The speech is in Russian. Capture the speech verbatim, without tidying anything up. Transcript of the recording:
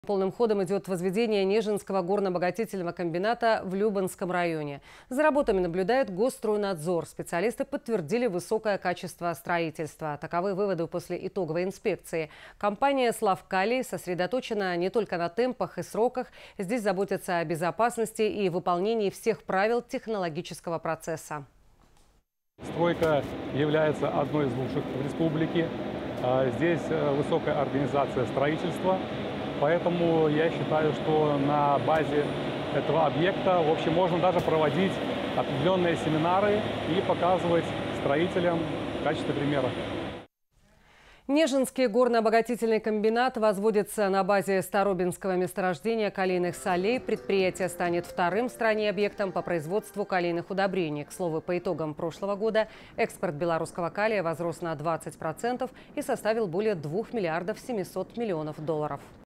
Полным ходом идет возведение Нежинского горно-обогатительного комбината в Любанском районе. За работами наблюдает Госстройнадзор. Специалисты подтвердили высокое качество строительства. Таковы выводы после итоговой инспекции. Компания «Славкалий» сосредоточена не только на темпах и сроках. Здесь заботятся о безопасности и выполнении всех правил технологического процесса. Стройка является одной из лучших в республике. Здесь высокая организация строительства. Поэтому я считаю, что на базе этого объекта, в общем, можно даже проводить определенные семинары и показывать строителям в качестве примера. Нежинский горно-обогатительный комбинат возводится на базе Старобинского месторождения калийных солей. Предприятие станет вторым в стране объектом по производству калийных удобрений. К слову, по итогам прошлого года экспорт белорусского калия возрос на двадцать процентов и составил более двух миллиардов семисот миллионов долларов.